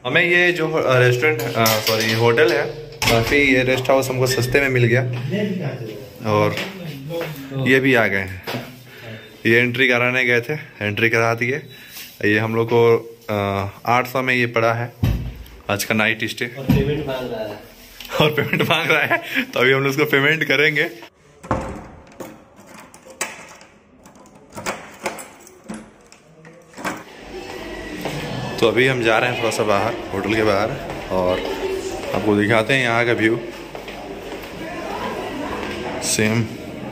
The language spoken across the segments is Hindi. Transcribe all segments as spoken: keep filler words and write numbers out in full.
हमें ये जो रेस्टोरेंट सॉरी होटल है, काफ़ी ये रेस्ट हाउस हमको सस्ते में मिल गया और ये भी आ गए हैं। ये एंट्री कराने गए थे, एंट्री करा दिए। ये हम लोग को आठ सौ में ये पड़ा है आज का नाइट स्टे। और पेमेंट मांग रहा है और पेमेंट मांग रहा है तो अभी हम लोग उसको पेमेंट करेंगे। तो अभी हम जा रहे हैं थोड़ा सा बाहर, होटल के बाहर, और आपको दिखाते हैं यहाँ का व्यू। सेम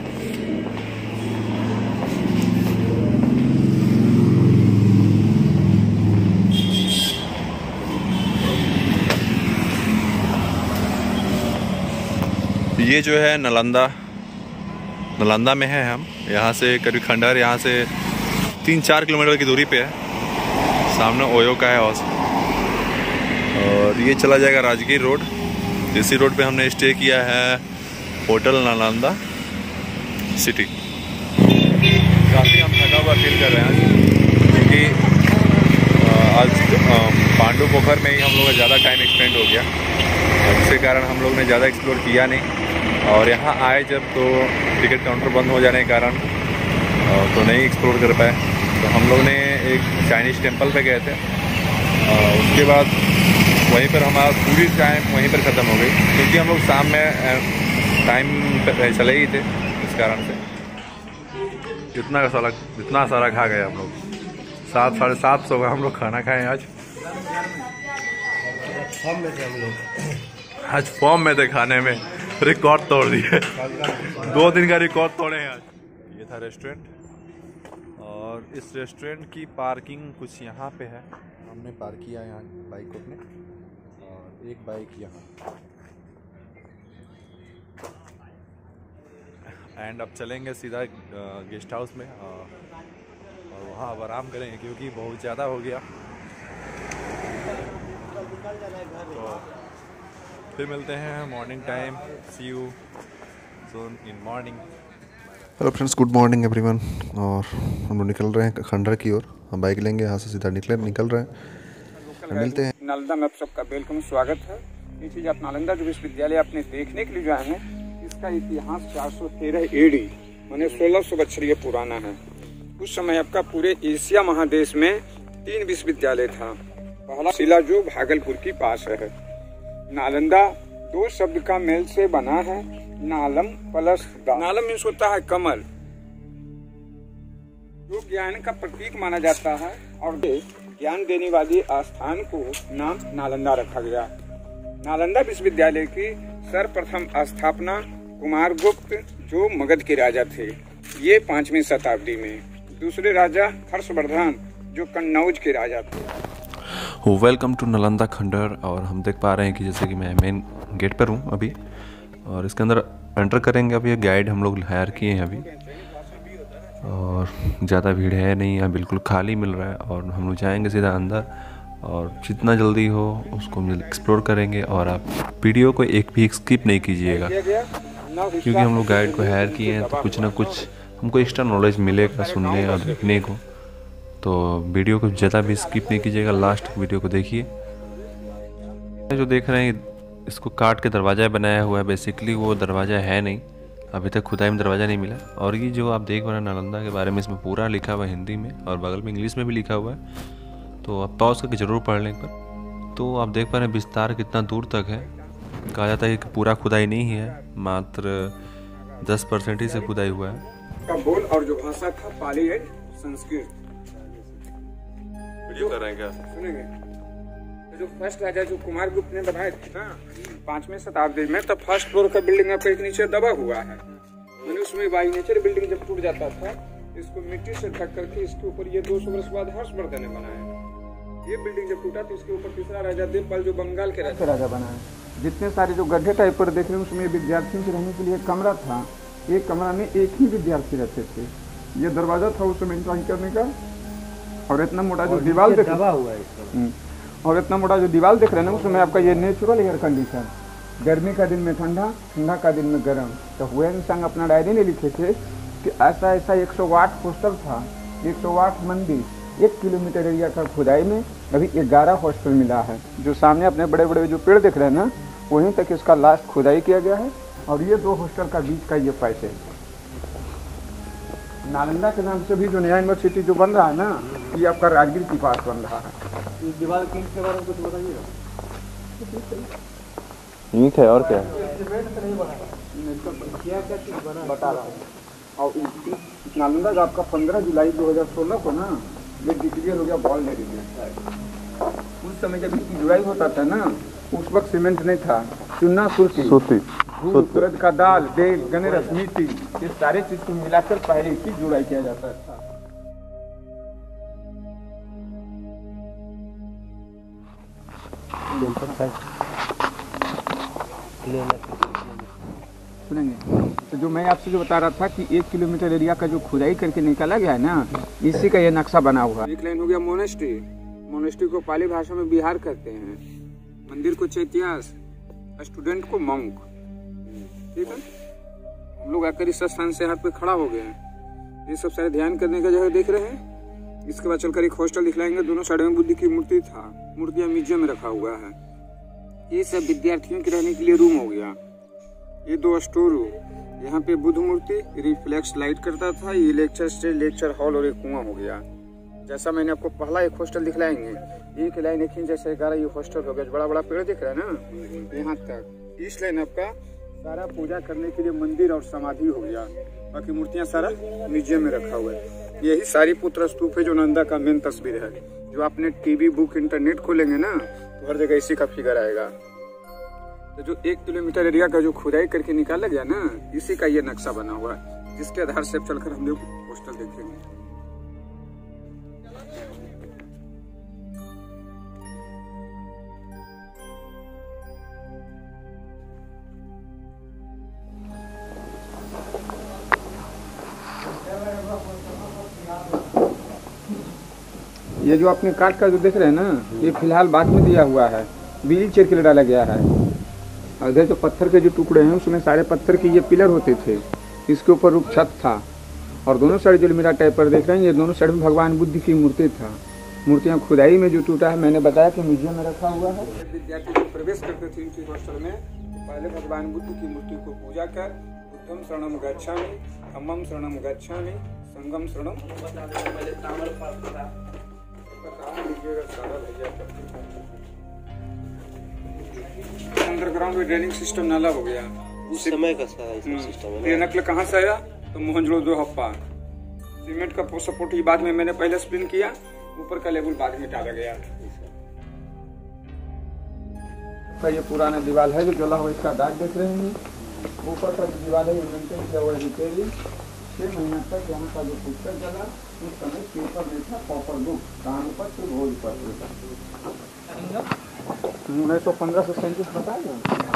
ये जो है नालंदा, नालंदा में है हम। यहाँ से करीब खंडहर यहाँ से तीन चार किलोमीटर की दूरी पे है। सामने ओयो का है हाउस और ये चला जाएगा राजगीर रोड। इसी रोड पे हमने स्टे किया है, होटल नालंदा सिटी। काफ़ी हम थका हुआ फील कर रहे हैं क्योंकि आज पांडु पोखर में ही हम लोग का ज़्यादा टाइम एक्सपेंड हो गया, जिसके कारण हम लोग ने ज़्यादा एक्सप्लोर किया नहीं। और यहाँ आए जब तो टिकट काउंटर बंद हो जाने के कारण तो नहीं एक्सप्लोर कर पाए। तो हम लोग ने एक चाइनीज़ टेंपल पे गए थे, उसके बाद वहीं पर हमारा पूरी टाइम वहीं पर ख़त्म हो गई क्योंकि हम लोग शाम में टाइम पे चले ही थे। इस कारण से इतना सारा इतना सारा खा गए हम लोग। सात साढ़े सात सौ का हम लोग खाना खाए आज। फॉर्म में थे हम लोग, आज फॉर्म में थे, खाने में रिकॉर्ड तोड़ दिए। दो दिन का रिकॉर्ड तोड़े हैं आज। ये था रेस्टोरेंट और इस रेस्टोरेंट की पार्किंग कुछ यहाँ पे है। हमने पार्क किया यहाँ बाइक को अपने, और एक बाइक यहाँ। एंड अब चलेंगे सीधा गेस्ट हाउस में और वहाँ अब आराम करेंगे क्योंकि बहुत ज़्यादा हो गया। तो फिर मिलते हैं morning time. See you soon in morning. Hello friends, good morning everyone. और हम लोग निकल रहे हैं खंडहर की ओर। हम बाइक लेंगे, यहाँ से सीधा निकले निकल रहे हैं। मिलते हैं नालंदा में। आप सबका वेलकम, स्वागत है। ये चीज़ आप नालंदा जो विश्वविद्यालय आपने देखने के लिए जो आए हैं, इसका इतिहास चार सौ तेरह ए डी माने सोलह सौ बछरिया पुराना है। उस समय आपका पूरे एशिया महादेश में तीन विश्वविद्यालय था। पहला शिला जो भागलपुर की पास है। नालंदा दो शब्द का मेल से बना है, नालम प्लस दा। नालम मीन्स होता है कमल, जो ज्ञान का प्रतीक माना जाता है, और ज्ञान देने वाली आस्थान को नाम नालंदा रखा गया। नालंदा विश्वविद्यालय की सर्वप्रथम स्थापना कुमार गुप्त जो मगध के राजा थे, ये पांचवी शताब्दी में। दूसरे राजा हर्षवर्धन जो कन्नौज के राजा थे। वेलकम टू नालंदा खंडहर। और हम देख पा रहे हैं कि जैसे कि मैं मेन गेट पर हूँ अभी, और इसके अंदर एंटर करेंगे। अभी गाइड हम लोग हायर किए हैं अभी, और ज़्यादा भीड़ है नहीं, यहाँ बिल्कुल खाली मिल रहा है। और हम लोग जाएंगे सीधा अंदर, और जितना जल्दी हो उसको हम एक्सप्लोर करेंगे। और आप वीडियो को एक भी स्किप नहीं कीजिएगा क्योंकि हम लोग गाइड को हायर किए हैं, तो कुछ ना कुछ हमको एक्स्ट्रा नॉलेज मिलेगा सुनने और देखने को। तो वीडियो को ज़्यादा भी स्किप नहीं कीजिएगा, लास्ट वीडियो को देखिए। जो देख रहे हैं इसको काट के दरवाज़ा बनाया हुआ है, बेसिकली वो दरवाज़ा है नहीं, अभी तक खुदाई में दरवाज़ा नहीं मिला। और ये जो आप देख रहे हैं नालंदा के बारे में, इसमें पूरा लिखा हुआ है हिंदी में, और बगल में इंग्लिश में भी लिखा हुआ है। तो आप पॉज करके ज़रूर पढ़ लें एक बार। तो आप देख पा रहे हैं विस्तार कितना दूर तक है। कहा जाता है कि पूरा खुदाई नहीं है, मात्र दस परसेंट ही से खुदाई हुआ है। का बोल और जो भाषा था पाली एंड संस्कृत। वीडियो कर रहे हैं क्या? सुनेंगे जो फर्स्ट राजा जो कुमार गुप्त ने बनाए थे ना पांचवें शताब्दी में, तो फर्स्ट फ्लोर का बिल्डिंग आपका एक नीचे दबा हुआ है। मैंने उसमें बाई नेचर बिल्डिंग जब टूट जाता था, इसको मिट्टी से ढक करके इसके ऊपर ये दो सौ वर्ष बाद हर्षवर्धन ने बनाया। ये बिल्डिंग जब टूटा तो इसके ऊपर तीसरा राजा देवपाल जो बंगाल के राजा राजा बनाया। जितने सारे जो गड्ढे टाइप पर देख रहे हैं, उसमें विद्यार्थियों के रहने के लिए कमरा था। एक कमरा में एक ही विद्यार्थी रहते थे। ये दरवाजा था उस समय एंट्री करने का। और इतना मोटा जो दीवार देख दबा हुआ है, और इतना मोटा जो दीवार देख रहे हैं ना, उसमें आपका ये नेचुरल एयर कंडीशन, गर्मी का दिन में ठंडा, ठंडा का दिन में गर्म। तो हुएन सांग अपना डायरी में लिखे थे कि ऐसा ऐसा एक सौ आठ पोस्टर था, एक सौ आठ मंदिर एक किलोमीटर एरिया का खुदाई में अभी ग्यारह हॉस्टल मिला है। जो सामने अपने बड़े बड़े जो पेड़ दिख रहे हैं ना, वहीं तक इसका लास्ट खुदाई किया गया है। और ये दो हॉस्टल का बीच का ये पैसे नालंदा के नाम से भी जो नया यूनिवर्सिटी जो बन रहा है ना, ये आपका राजगीर के पास बन रहा है। इस दीवार की के बारे में कुछ बताइएगा। ईंट है और क्या है? बता रहा हूँ। और नालंदा का आपका पंद्रह जुलाई दो हज़ार सोलह को ना ये डिक्लेयर हो गया बॉल एरिया। उस समय जब इसकी जुड़ाई होता था ना, उस वक्त सीमेंट नहीं था, चुना सुर्ती सूती उड़द का दाल, तेल, गनेरस, मिट्टी, ये सारे चीज को मिलाकर पहले की जुड़ाई किया जाता था। सुनेंगे तो जो मैं आपसे जो बता रहा था कि एक किलोमीटर एरिया का जो खुदाई करके निकाला गया है ना, इसी का ये नक्शा बना हुआ है। एक लाइन हो गया मोनेस्ट्री। मोनेस्ट्री को पाली भाषा में बिहार कहते हैं। मंदिर को चैत्यास, स्टूडेंट को मंक। ठीक है, हम लोग आकर इस स्थान से यहाँ पे खड़ा हो गए हैं। ये सब सारे ध्यान करने का जगह देख रहे हैं। इसके बाद चलकर एक हॉस्टल दिखलाएंगे। दोनों साइड में बुद्ध की मूर्ति था। मूर्तियाँ म्यूजियम में रखा हुआ है। ये सब विद्यार्थियों के रहने के लिए रूम हो गया। ये दो स्टोर रूम, यहाँ पे बुद्ध मूर्ति रिफ्लेक्स लाइट करता था। ये लेक्चर स्टेज, लेक्चर हॉल और एक कुआं हो गया। जैसा मैंने आपको पहला एक हॉस्टल दिखलाएंगे, एक लाइन एक जैसे ग्यारह ये हॉस्टल हो गया। बड़ा बड़ा पेड़ दिख रहा है ना, यहाँ तक। इस लाइन आपका सारा पूजा करने के लिए मंदिर और समाधि हो गया। बाकी मूर्तियाँ सारा म्यूजियम में रखा हुआ है। यही सारी पुत्र स्तूप है जो नालंदा का मेन तस्वीर है। जो आपने टीवी, बुक, इंटरनेट खोलेंगे ना, तो हर जगह इसी का फिगर आएगा। तो जो एक किलोमीटर एरिया का जो खुदाई करके निकाला गया ना, इसी का ये नक्शा बना हुआ है, जिसके आधार से चलकर हम लोग हॉस्टल देखेंगे। ये जो आपने काट का जो देख रहे हैं ना, ये फिलहाल बाद में दिया हुआ है। व्हील चेयर के लिए डाला गया है। और इधर जो पत्थर के जो टुकड़े हैं, उसमें सारे पत्थर के ये पिलर होते थे। इसके ऊपर रूप छत था। और दोनों साइड जो मेरा टाइप पर देख रहे हैं, ये दोनों साइड में भगवान बुद्ध की मूर्ति था। मूर्तियाँ खुदाई में जो टूटा है, मैंने बताया कि म्यूजियम में रखा हुआ है। विद्यार्थी जब प्रवेश करते थे इनकी हॉस्टल में, तो पहले भगवान बुद्ध की मूर्ति को पूजा कर बुद्धम शरणम गच्छामि, धम्मम शरणम गच्छामि, संगम शरणम। अंडरग्राउंड में ड्रेनिंग सिस्टम नाला हो गया। उस समय का सारा सिस्टम है। ये नकल कहाँ से आया? तो मोहनजोदड़ो हप्पा। सीमेंट का सपोर्ट ही बाद में मैंने पहले स्प्लिन किया, ऊपर का लेवल बाद में डाला गया। ये पुराना दीवार है जो जला हुआ, इसका दाग देख रहे हैं। ऊपर का दीवार है, मेंटेन किया हुआ रिपेयरिंग। छह महीना तक यहाँ का जो पुस्तक चला, उस समय पेपर में था कॉपर बुक, दान पत्र, भोज पत्र। उन्नीस सौ पंद्रह से सैंतीस बताया।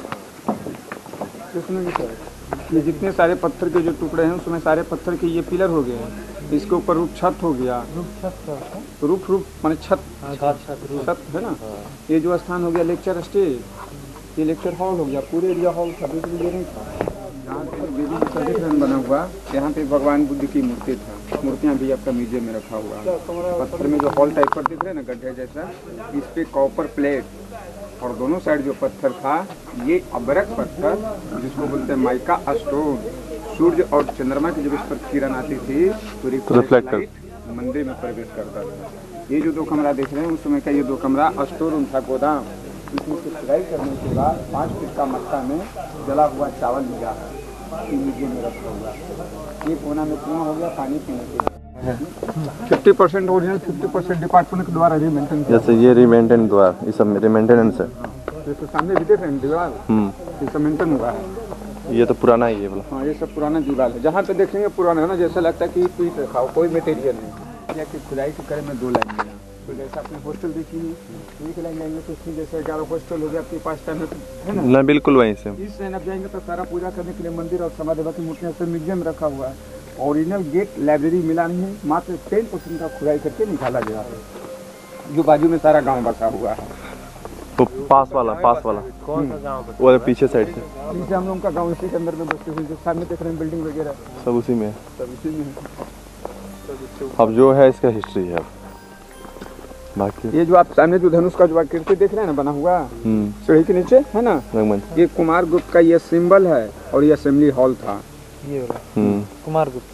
इसमें ये जितने सारे पत्थर के जो टुकड़े हैं, उसमें सारे पत्थर के ये पिलर हो गए हैं। इसके ऊपर रूप छत हो गया। रूप रूप माने छत छत है ना। ये जो स्थान हो गया लेक्चर स्टेज, ये लेक्चर हॉल हो गया। पूरे एरिया हॉल था, दूसरी ये नहीं था। यहाँ पे देवी सर्टिफिकेट बना हुआ, यहाँ पे भगवान बुद्ध की मूर्ति था। मूर्तियाँ भी आपका म्यूजियम में रखा हुआ है। पत्थर में जो हॉल टाइप पर दिख रहे हैं ना, गड्ढे जैसा, इस पे कॉपर प्लेट और दोनों साइड जो पत्थर था, ये अबरक पत्थर जिसको बोलते हैं माइका स्टोन। सूर्य और चंद्रमा की जब इस पर किरण आती थी तो रिफ्लेक्ट मंदिर में प्रवेश करता था। ये जो दो कमरा देख रहे हैं, उस समय का ये दो कमरा स्टोर रूम था, गोदाम। इसमें से खुदाई करने के बाद पाँच फीट का मक्का में जला हुआ चावल मिला है, म्यूजियम में रखा हुआ। ये कोना में कुआं हो गया पानी पीने के लिए। Fifty percent original, fifty percent department के द्वारा रिमेंटेन। जैसे ये रिमेंटेन द्वार, ये सब मेंटेनेंस है। जैसे सामने भी देख रहे हैं दीवार, ये सब मेंटेन हुआ है। ये तो पुराना ही है बोला। हाँ, ये सब पुराना दीवार है। जहाँ पे देखेंगे पुराना है ना, जैसा लगता है कि पीट रखा हो, कोई मटेरियल नहीं। या कि खुदाई के करे में दो लाइन है। तो जैसा आपने हॉस्टल देखी है, एक लाइन जाएंगे तो उसमें जैसे ग्यारह हॉस्टल हो गया आपके पास टाइम है ना। ना बिल्कुल वहीं से। इस लाइन आप जाएंगे तो सारा पूजा करने के लिए मंदिर और समाधि की मूर्तियाँ सब म्यूजियम में रखा हुआ है। ओरिजिनल गेट लाइब्रेरी मिला नहीं है, मात्र टेन परसेंट का खुदाई करके निकाला गया है। जो बाजू में सारा गाँव बसा हुआ है। तो पास वाला पास वाला कौन सा गाँव? वो पीछे साइड से। पीछे हम लोगों का गाँव इसी के अंदर में बसते हुए, जो सामने देख रहे हैं बिल्डिंग वगैरह सब उसी में है। सब इसी में है। अब जो है इसका हिस्ट्री है। बाकी ये जो आप सामने जो धनुष का जो आकृति देख रहे हैं ना बना हुआ हम्म सीढ़ी के नीचे है ना, रंगमंच ये कुमार गुप्त का ये सिंबल है और ये असेंबली हॉल था। ये वाला हम्म कुमार गुप्त।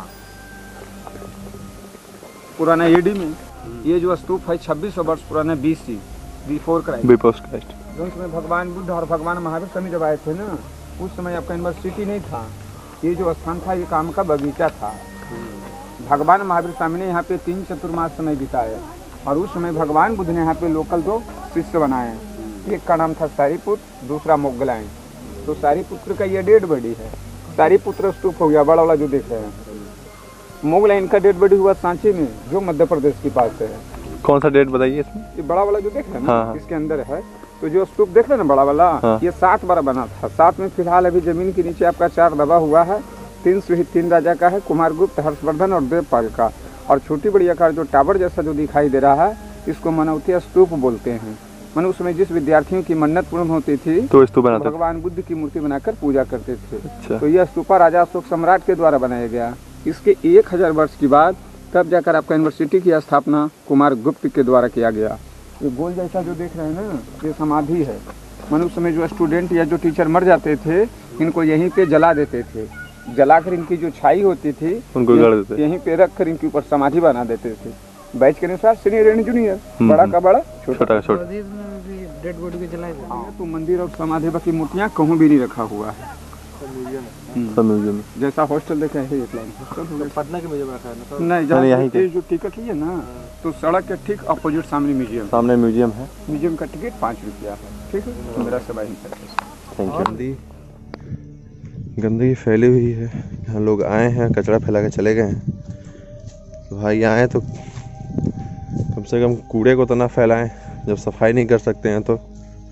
पुराना एडी में ये जो स्तूप है छब्बीस सौ वर्ष पुराना BC before Christ. Before Christ. जो समय भगवान बुद्ध और भगवान महावीर स्वामी जब आए थे ना, उस समय आपका यूनिवर्सिटी नहीं था, ये जो स्थान था ये काम का बगीचा था। भगवान महावीर स्वामी ने यहाँ पे तीन चतुर्मास समय बिताए और उस समय भगवान बुद्ध ने यहाँ पे लोकल दो शिष्य बनाए। एक का नाम था सारीपुत्र, दूसरा मोगलाइन। तो सारीपुत्र का ये डेड बॉडी है, सारीपुत्र स्तूप हो गया बड़ा वाला जो देख रहे हैं। मोगलाइन का डेड बॉडी हुआ सांची में जो मध्य प्रदेश के पास है। कौन सा डेट बताइए इसमें? ये बड़ा वाला जो देख रहे हैं ना, हाँ। इसके अंदर है। तो जो स्तूप देख रहे हैं ना बड़ा वाला, हाँ। ये सात बार बना था। सात में फिलहाल अभी जमीन के नीचे आपका चार दबा हुआ है। तीन शहीद तीन राजा का है, कुमार गुप्त, हर्षवर्धन और देवपाल का। और छोटी बड़ी आकार जो टावर जैसा जो दिखाई दे रहा है, इसको मनौती स्तूप बोलते हैं। मन उसमें जिस विद्यार्थियों की मन्नत पूर्ण होती थी तो स्तूप बनाते भगवान बुद्ध की मूर्ति बनाकर पूजा करते थे। अच्छा। तो यह स्तूपा राजा अशोक सम्राट के द्वारा बनाया गया। इसके एक हजार वर्ष के बाद तब जाकर आपका यूनिवर्सिटी की स्थापना कुमार गुप्त के द्वारा किया गया। ये गोल जैसा जो देख रहे हैं ना, ये समाधि है। मनुष्य में जो स्टूडेंट या जो टीचर मर जाते थे, इनको यहीं पे जला देते थे। जलाकर इनकी जो छाई होती थी उनको गड़ देते, यहीं पे रख कर इनके ऊपर समाधि बना देते थे। बैच के अनुसार सीनियर एंड जूनियर, बड़ा का बड़ा, छोटा छोटा छोटा। डेड बॉडी को जलाए थे। तो मंदिर और समाधि की मूर्तियाँ कहूँ भी नहीं रखा हुआ है। सब म्यूजियम में। जैसा हॉस्टल देखे है एक लाइन हॉस्टल पटना के म्यूजियम रखा है ना। नहीं, नहीं, यहीं जहाँ ये जो टिकट लिए ना, तो सड़क के ठीक अपोजिट सामने म्यूजियम। सामने म्यूजियम है। म्यूजियम का टिकट पाँच रुपया है। ठीक है, मेरा सेवा ही है। Thank you. गंदगी गंदगी फैली हुई है। यहाँ लोग आए हैं, कचरा फैला के चले गए हैं। तो भाई आए तो कम से कम कूड़े को तो ना फैलाएं, जब सफाई नहीं कर सकते हैं तो।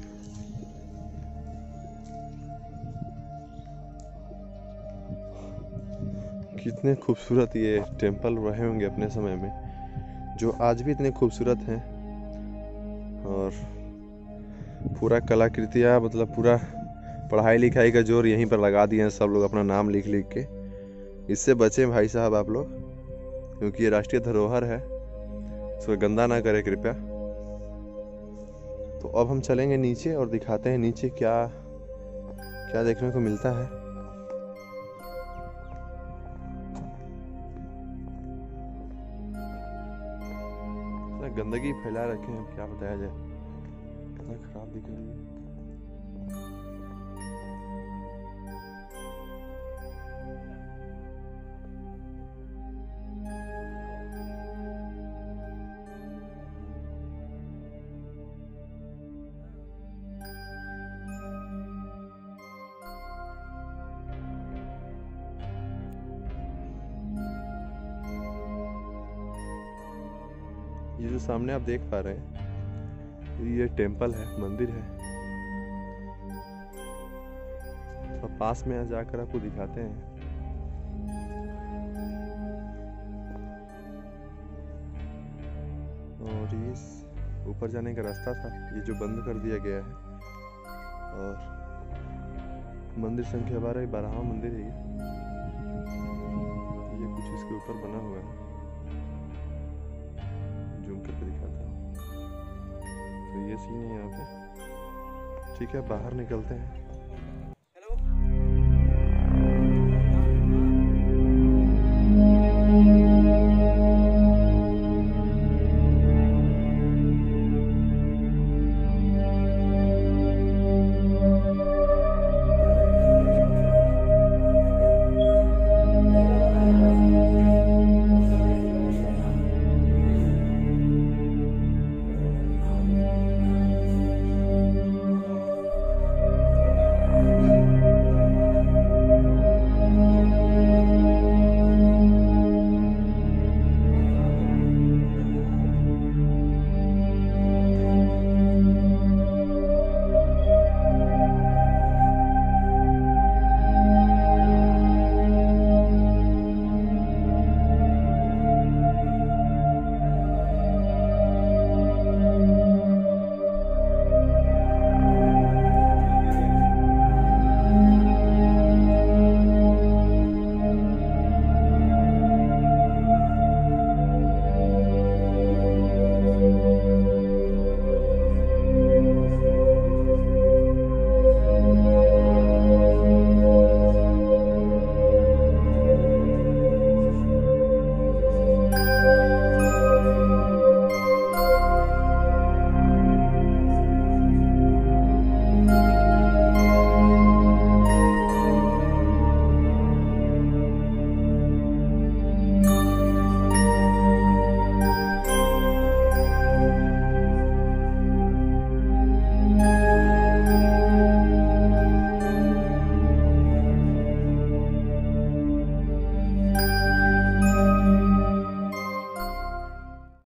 कितने खूबसूरत ये टेम्पल रहे होंगे अपने समय में, जो आज भी इतने खूबसूरत हैं। और पूरा कलाकृतियाँ, मतलब पूरा पढ़ाई लिखाई का जोर यहीं पर लगा दिए हैं सब लोग, अपना नाम लिख लिख के। इससे बचें भाई साहब आप लोग, क्योंकि ये राष्ट्रीय धरोहर है, इसको गंदा ना करें कृपया। तो अब हम चलेंगे नीचे और दिखाते हैं नीचे क्या क्या देखने को मिलता है। गंदगी फैला रखे हैं, क्या बताया जाए, कितना खराब दिख रही है। ये जो सामने आप देख पा रहे हैं, ये टेम्पल है, मंदिर है। तो पास में जाकर आपको दिखाते हैं। और ये ऊपर जाने का रास्ता था, ये जो बंद कर दिया गया है। और मंदिर संख्या बारह बारहवां मंदिर है ये। ये कुछ इसके ऊपर बना हुआ है, जूम करके दिखाता हूँ। तो ये सीन है यहाँ पे। ठीक है, बाहर निकलते हैं।